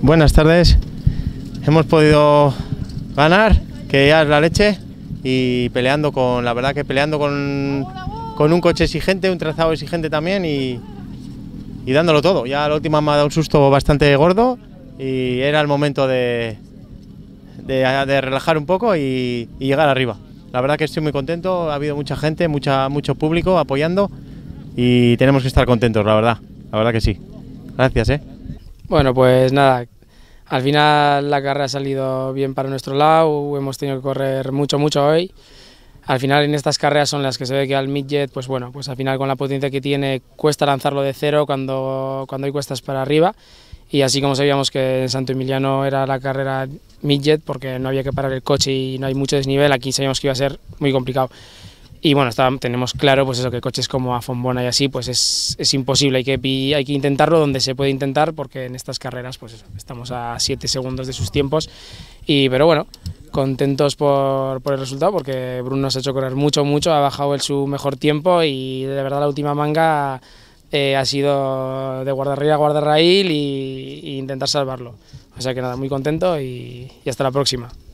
Buenas tardes. Hemos podido ganar, que ya es la leche, y peleando con, la verdad que peleando con un coche exigente, un trazado exigente también y dándolo todo. Ya la última me ha dado un susto bastante gordo y era el momento de relajar un poco y llegar arriba. La verdad que estoy muy contento, ha habido mucha gente, mucho público apoyando y tenemos que estar contentos, la verdad que sí. Gracias. Bueno, pues nada, al final la carrera ha salido bien para nuestro lado, hemos tenido que correr mucho hoy. Al final en estas carreras son las que se ve que al midget, pues bueno, pues al final con la potencia que tiene cuesta lanzarlo de cero cuando hay cuestas para arriba. Y así como sabíamos que en Santo Emiliano era la carrera midget porque no había que parar el coche y no hay mucho desnivel, aquí sabíamos que iba a ser muy complicado. Y bueno, tenemos claro pues eso, que coches como a Fontbona y así pues es imposible, hay que intentarlo donde se puede intentar porque en estas carreras pues eso, estamos a 7 segundos de sus tiempos. Pero bueno, contentos por el resultado porque Bruno nos ha hecho correr mucho, ha bajado él su mejor tiempo y de verdad la última manga ha sido de guardarraíl a guardarraíl y intentar salvarlo. O sea que nada, muy contento y hasta la próxima.